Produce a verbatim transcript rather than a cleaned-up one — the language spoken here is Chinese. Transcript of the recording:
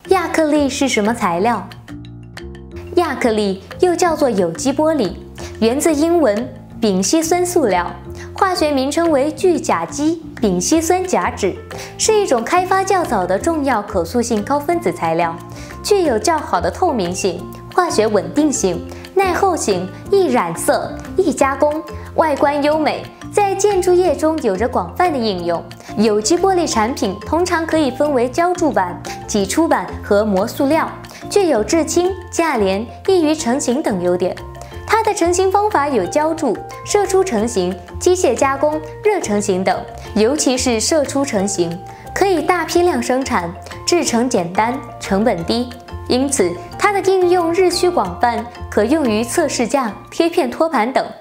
亚克力是什么材料？亚克力又叫做有机玻璃，源自英文丙烯酸塑料，化学名称为聚甲基丙烯酸甲酯，是一种开发较早的重要可塑性高分子材料，具有较好的透明性、化学稳定性、耐候性、易染色、易加工，外观优美，在建筑业中有着广泛的应用。有机玻璃产品通常可以分为浇筑板、挤出板和膜塑料，具有制氢、价廉、易于成型等优点。它的成型方法有浇筑、射出成型、机械加工、热成型等，尤其是射出成型，可以大批量生产，制成简单，成本低，因此它的应用日趋广泛，可用于测试架、贴片托盘等。